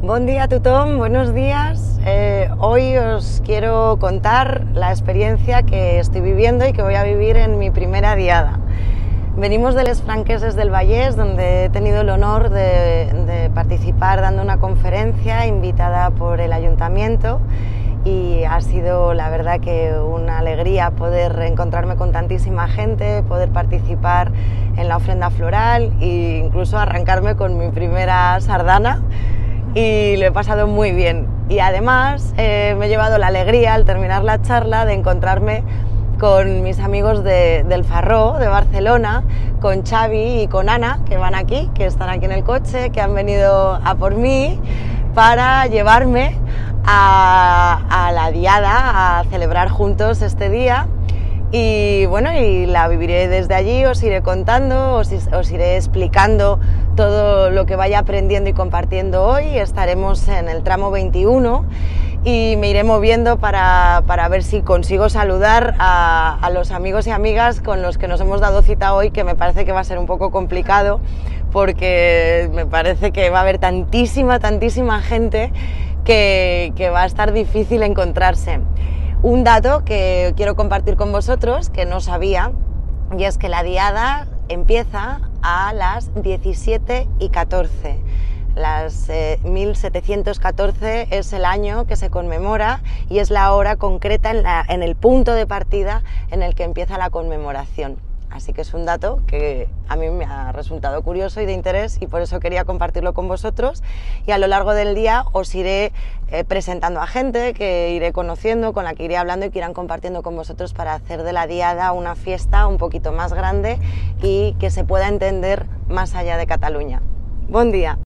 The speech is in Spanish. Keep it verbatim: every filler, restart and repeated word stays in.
Bon dia a tothom, buenos días. Eh, hoy os quiero contar la experiencia que estoy viviendo y que voy a vivir en mi primera diada. Venimos de Les Franqueses del Vallès, donde he tenido el honor de, de participar dando una conferencia invitada por el ayuntamiento, y ha sido la verdad que una alegría poder encontrarme con tantísima gente, poder participar en la ofrenda floral e incluso arrancarme con mi primera sardana, y lo he pasado muy bien. Y además eh, me he llevado la alegría al terminar la charla de encontrarme con mis amigos de, del Farró, de Barcelona, con Xavi y con Ana, que van aquí, que están aquí en el coche, que han venido a por mí para llevarme a, a la diada, a celebrar juntos este día. Y bueno, y la viviré desde allí, os iré contando, os, os iré explicando todo lo que vaya aprendiendo y compartiendo hoy. Estaremos en el tramo veintiuno y me iré moviendo para, para ver si consigo saludar a, a los amigos y amigas con los que nos hemos dado cita hoy, que me parece que va a ser un poco complicado porque me parece que va a haber tantísima, tantísima gente que, que va a estar difícil encontrarse. Un dato que quiero compartir con vosotros, que no sabía, y es que la diada empieza a las diecisiete y catorce. Las eh, mil setecientos catorce es el año que se conmemora y es la hora concreta en, la, en el punto de partida en el que empieza la conmemoración. Así que es un dato que a mí me ha resultado curioso y de interés, y por eso quería compartirlo con vosotros. Y a lo largo del día os iré eh, presentando a gente que iré conociendo, con la que iré hablando y que irán compartiendo con vosotros para hacer de la diada una fiesta un poquito más grande y que se pueda entender más allá de Cataluña. Buen día.